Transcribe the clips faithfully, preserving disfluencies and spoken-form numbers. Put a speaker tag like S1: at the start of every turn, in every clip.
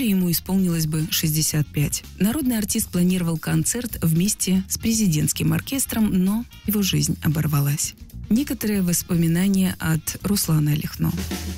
S1: июля ему исполнилось бы шестьдесят пять. Народный артист планировал концерт вместе с президентским оркестром, но его жизнь оборвалась. Некоторые воспоминания от Руслана Лихно.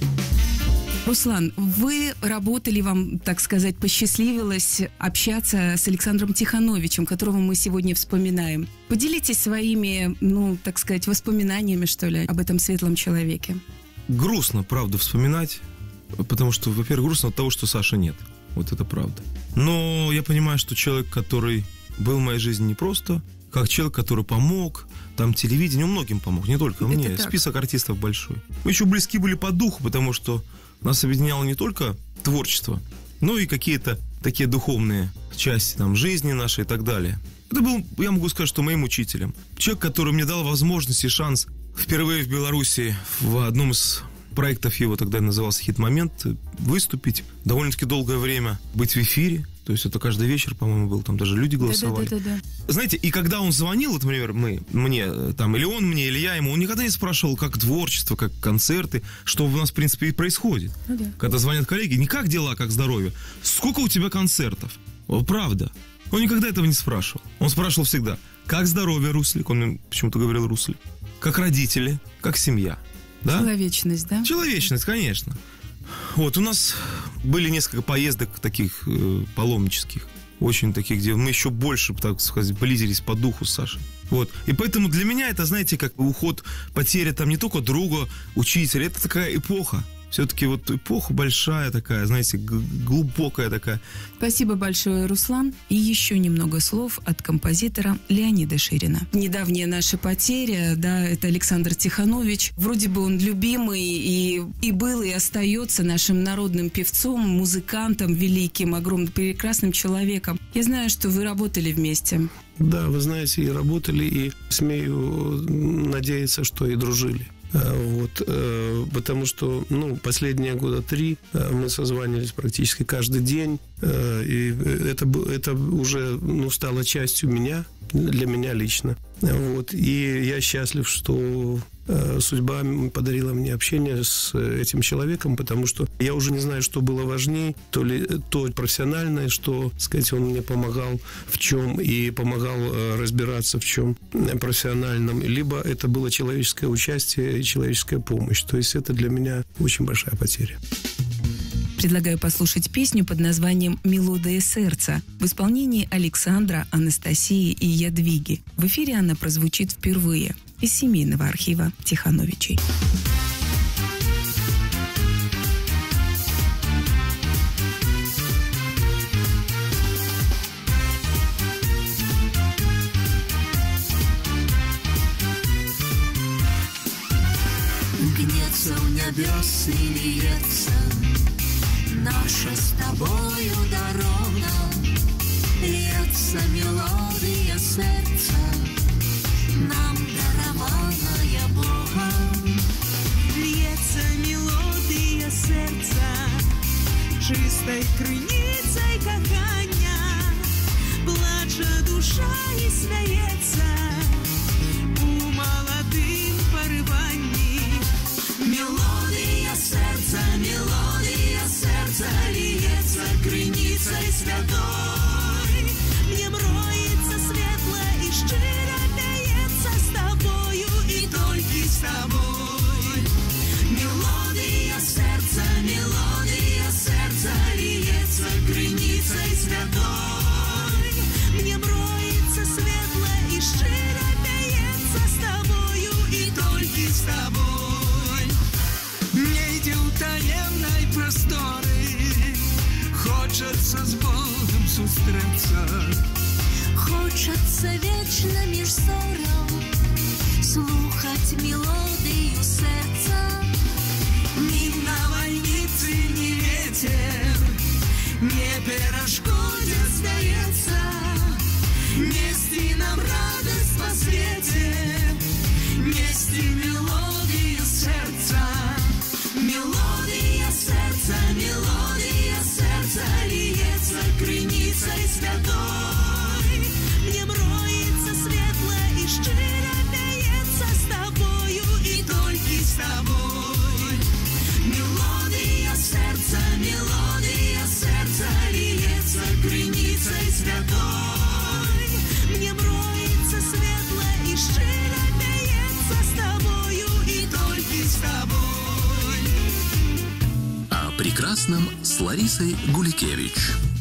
S1: Руслан, вы работали, вам, так сказать, посчастливилось общаться с Александром Тихановичем, которого мы сегодня вспоминаем. Поделитесь своими, ну, так сказать, воспоминаниями, что ли, об этом светлом человеке.
S2: Грустно, правда, вспоминать, потому что, во-первых, грустно от того, что Саши нет. Вот это правда. Но я понимаю, что человек, который был в моей жизни не просто, как человек, который помог, там телевидение, многим помог, не только
S1: Это
S2: мне.
S1: так.
S2: Список артистов большой. Мы еще близки были по духу, потому что нас объединяло не только творчество, но и какие-то такие духовные части там, жизни нашей и так далее. Это был, я могу сказать, что моим учителем. Человек, который мне дал возможность и шанс впервые в Беларуси в одном из проектов его, тогда назывался «Хит-момент», выступить довольно-таки долгое время, быть в эфире. То есть это каждый вечер, по-моему, был, там даже люди голосовали.
S1: Да, да, да, да.
S2: Знаете, и когда он звонил, вот, например, мы, мне, там, или он мне, или я ему, он никогда не спрашивал, как творчество, как концерты, что у нас, в принципе, и происходит.
S1: Ну, да.
S2: Когда звонят коллеги, не как дела, как здоровье, сколько у тебя концертов? Вот, правда. Он никогда этого не спрашивал. Он спрашивал всегда, как здоровье, Руслик, он мне почему-то говорил Руслик, как родители, как семья. Да?
S1: Человечность, да?
S2: Человечность, конечно. Вот, у нас были несколько поездок таких э, паломнических, очень таких, где мы еще больше, так сказать, близились по духу с Сашей. Вот, и поэтому для меня это, знаете, как уход, потеря там не только друга, учителя, это такая эпоха. Все-таки вот эпоха большая такая, знаете, г- глубокая такая.
S1: Спасибо большое, Руслан. И еще немного слов от композитора Леонида Ширина. Недавняя наша потеря, да, это Александр Тиханович. Вроде бы он любимый и, и был, и остается нашим народным певцом, музыкантом великим, огромным, прекрасным человеком. Я знаю, что вы работали вместе.
S3: Да, вы знаете, и работали, и смею надеяться, что и дружили. Вот, потому что, ну, последние года три мы созванивались практически каждый день, и это, это уже, ну, стало частью меня, для меня лично. Вот, и я счастлив, что судьба подарила мне общение с этим человеком, потому что я уже не знаю, что было важнее, то ли то профессиональное, что, так сказать, он мне помогал в чем и помогал разбираться в чем профессиональном, либо это было человеческое участие и человеческая помощь. То есть это для меня очень большая потеря.
S1: Предлагаю послушать песню под названием «Мелодия сердца» в исполнении Александра, Анастасии и Ядвиги. В эфире она прозвучит впервые из семейного архива Тихановичей.
S4: Гнется у небес и льется наша с тобою дорога, льется мелодия сердца, нам дарованная Богом.
S5: Льется мелодия сердца, чистой криницей кохання, плаче душа і сміється у молодым пориванні.
S4: Мелодия сердца, мелодия сердца, льется криницей святой.
S5: Мне мроится светло и щиро п'ється з тобою,
S4: И только с тобой. Мелодия сердца, мелодия сердца, льется криницей святой.
S5: мне мроится светло і щиро п'ється з тобою,
S4: И только с тобой.
S5: не йди у таємной простори, хочеться з Богом зустріться.
S4: Хочется вечно меж ссором слухать мелодию сердца.
S5: Ни на войнице, ни ветер не перешкодят, здається, нести нам радость по свете, нести мелодию сердца.
S4: Мелодия сердца, мелодия сердца, льется криницей святой.
S5: Мне мроится светло и щиро п'ється з тобою,
S4: И только с тобой. Мелодия сердца, мелодия сердца,
S6: прекрасном с Ларисой Гуликевич.